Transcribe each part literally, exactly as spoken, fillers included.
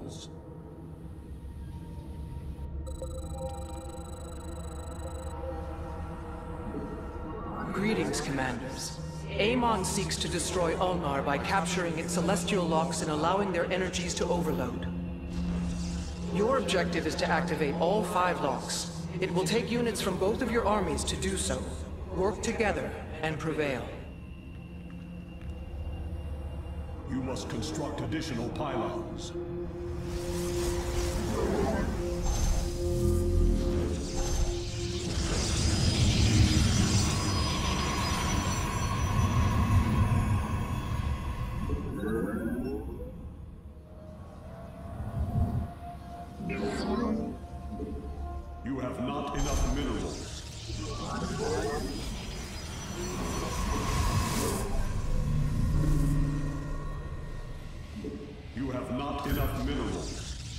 minerals. Greetings, Commanders. Amon seeks to destroy Ulnar by capturing its celestial locks and allowing their energies to overload. Your objective is to activate all five locks. It will take units from both of your armies to do so. Work together and prevail. You must construct additional pylons. You have not enough minerals. You have not enough minerals.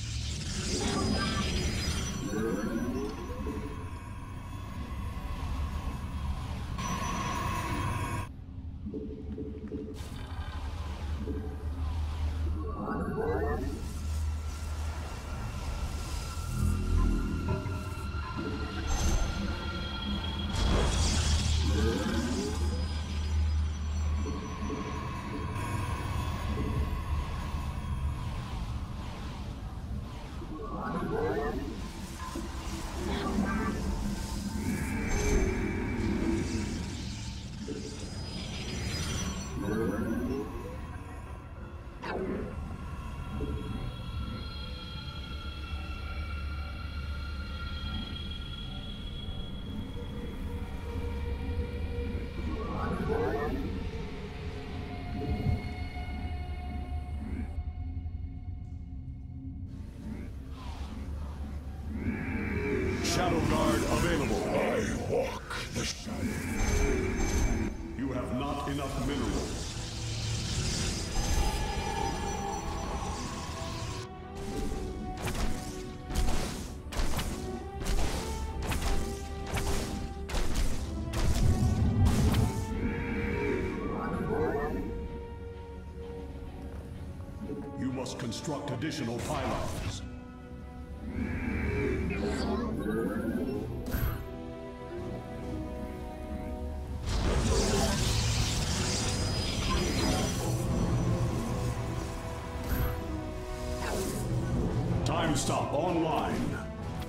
Shadow Guard available. I walk the shadow. You have not enough minerals. You must construct additional pylons. Time stop online.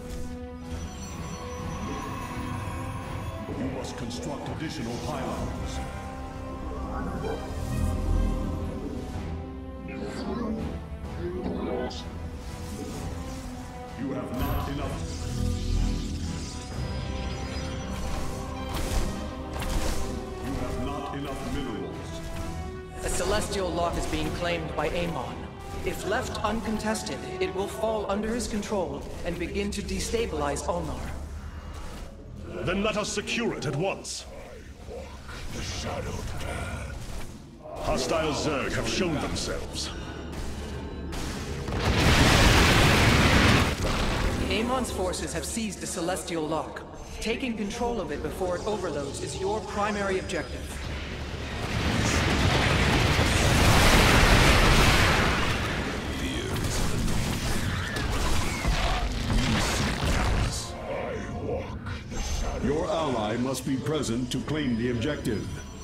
You must construct additional pylons. You have not enough. You have not enough minerals. A celestial lock is being claimed by Amon. If left uncontested, it will fall under his control and begin to destabilize Ulnar. Then let us secure it at once. I walk the shadowed path. Hostile Zerg have shown themselves. Amon's forces have seized the celestial lock. Taking control of it before it overloads is your primary objective. Your ally must be present to claim the objective.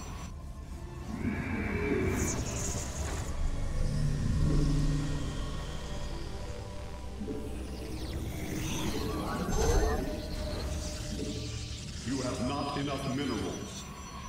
You have not enough minerals.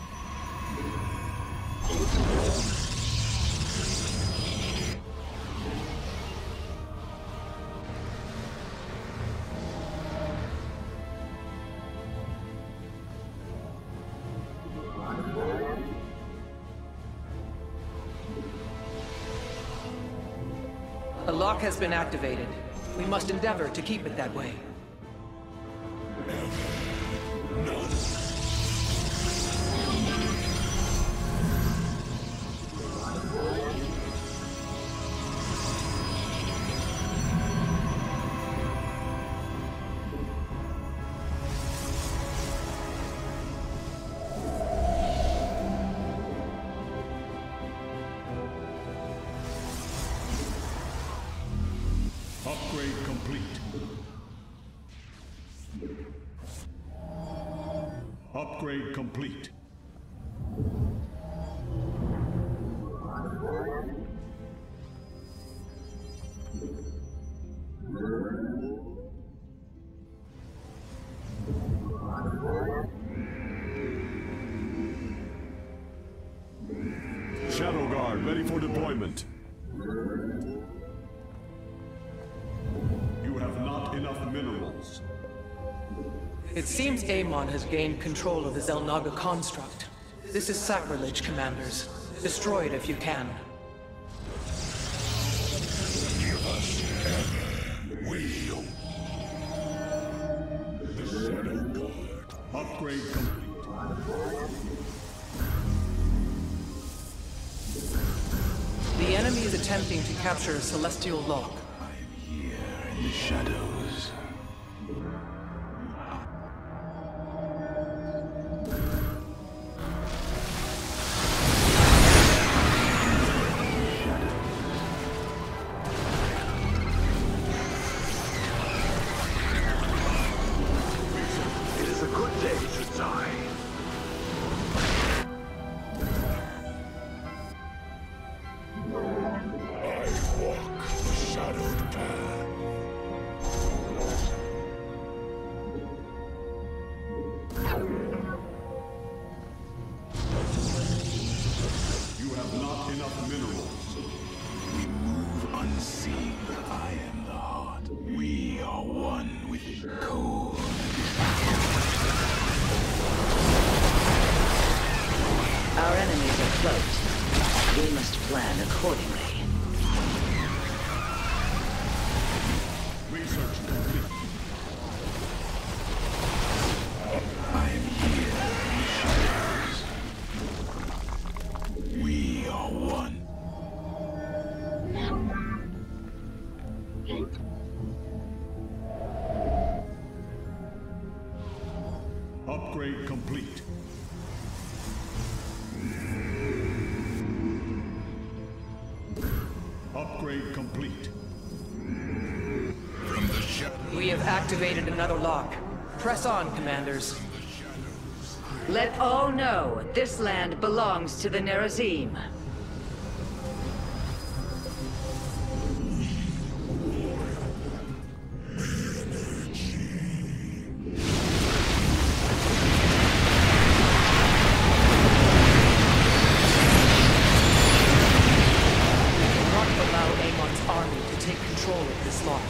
A lock has been activated. We must endeavor to keep it that way. complete. Upgrade complete. Shadow Guard ready for deployment. You have not enough minerals. It seems Amon has gained control of the Xel'Naga construct. This is sacrilege, Commanders. Destroy it if you can. Give us ever will. The Shadow Guard. Upgrade complete. The enemy is attempting to capture a celestial lock. I'm here in the shadows. It is a good day to die. I walk the shadowed path. You have not enough minerals. We move unseen. I am the heart. We are one with the cold. Our enemies are close. We must plan accordingly. Research complete. I am here in the shadows. We are one. Upgrade complete. Upgrade complete. From the shadows. We have activated another lock. Press on, Commanders. Let all know this land belongs to the Nerazim. Not allow Amon's army to take control of this lock.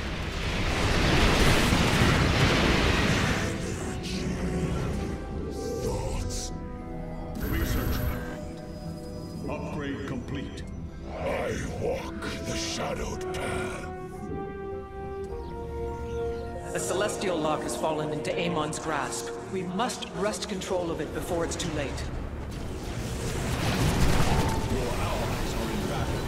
Thoughts. Research complete. Upgrade complete. I walk the shadowed path. A celestial lock has fallen into Amon's grasp. We must wrest control of it before it's too late. Your allies are in battle.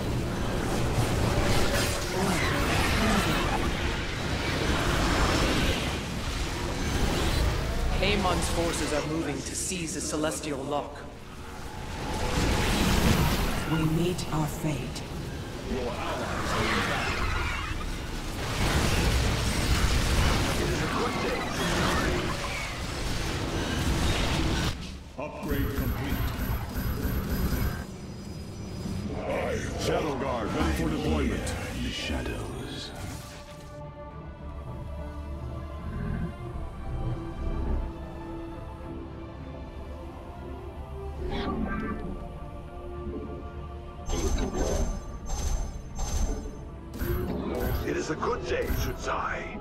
Amon's forces are moving to seize the celestial lock. We meet our fate. Your allies are in battle. It is a good day to die. Upgrade complete. I Shadow Guard ready for deployment. in the shadows. It is a good day to die.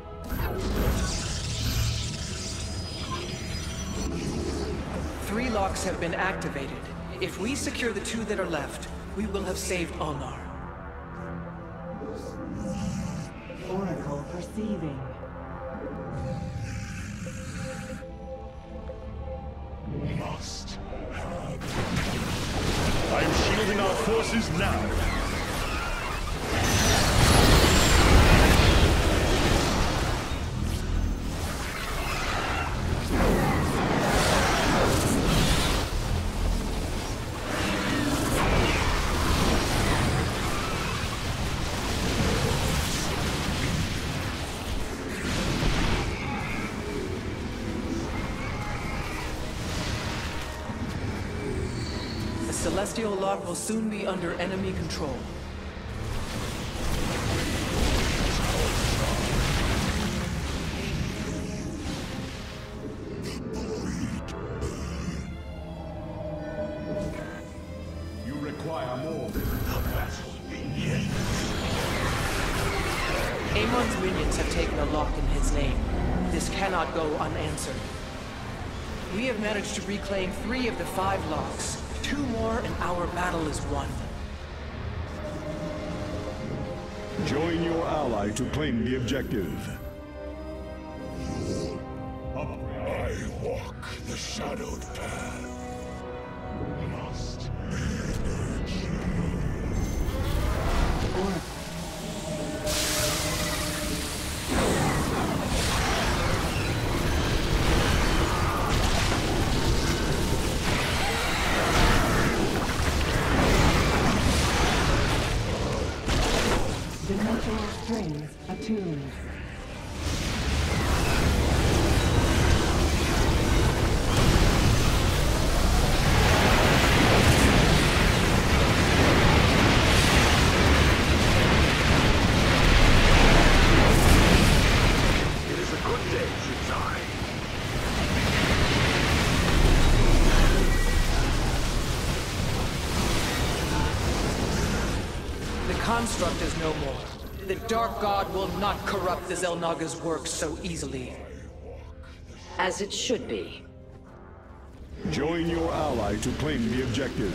Three locks have been activated. If we secure the two that are left, we will have saved Ulnar. Oracle perceiving. Must have. I am shielding our forces now. Celestial Lock will soon be under enemy control. You require more. Amon's minions have taken a lock in his name. This cannot go unanswered. We have managed to reclaim three of the five locks. Two more and our battle is won. Join your ally to claim the objective. I walk the shadowed path. Must Dimensional strings attuned. It is a good day, Shinzai. The construct is no more. The Dark God will not corrupt the Xel'Naga's work so easily. As it should be. Join your ally to claim the objective.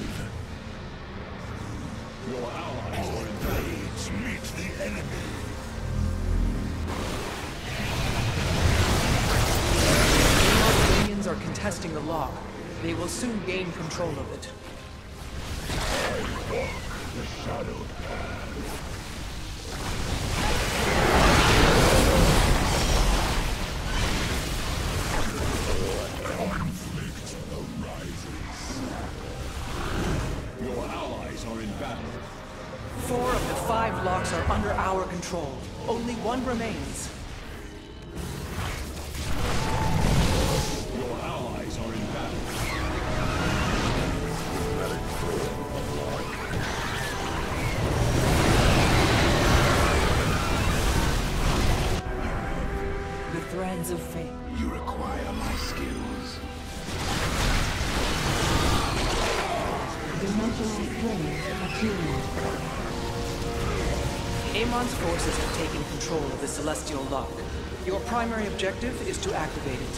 Your allies or blades meet the enemy. Amon's minions are contesting the lock. They will soon gain control of it. I walk the shadowed path. Conflict arises. Your allies are in battle. Four of the five locks are under our control. Only one remains. Your allies are in battle. The threads of fate. You require my skills. Dimensional strings attuned. Amon's forces have taken control of the Celestial Lock. Your primary objective is to activate it.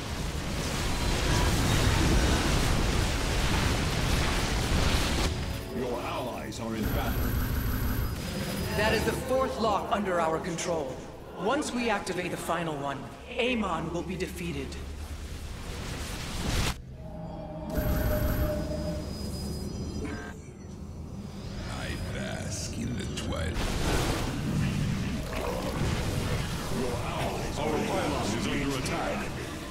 Your allies are in battle. That is the fourth lock under our control. Once we activate the final one, Amon will be defeated. I bask in the twilight. Our pylon is under attack.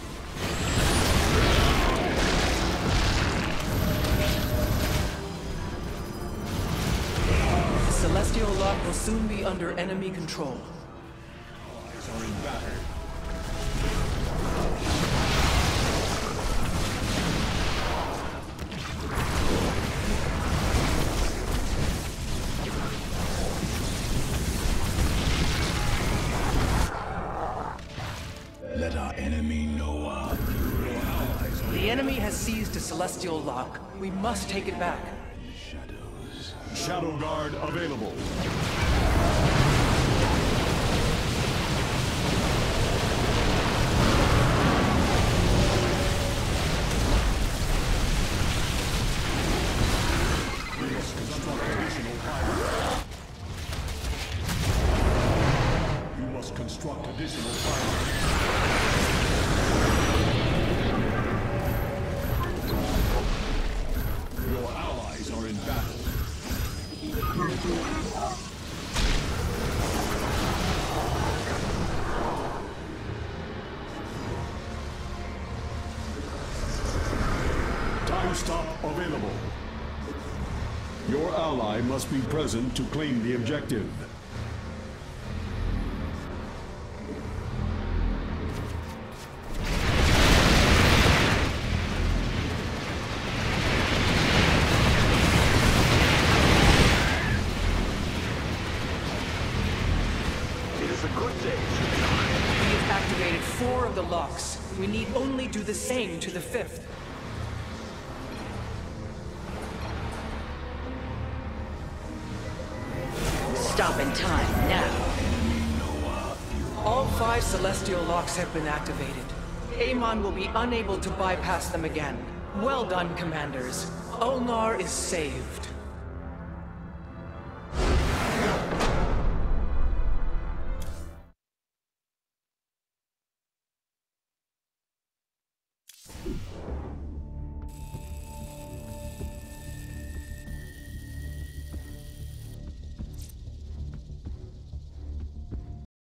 The Celestial Lock will soon be under enemy control. Allies are in battle. Let our enemy know our The enemy has seized a Celestial Lock. We must take it back. shadows. Shadow Guard available. We must construct additional pylons. You must construct additional pylons. Your allies are in battle. Time stop available. Your ally must be present to claim the objective. We need only do the same to the fifth. Stop in time, now. All five celestial locks have been activated. Amon will be unable to bypass them again. Well done, Commanders. Ulnar is saved.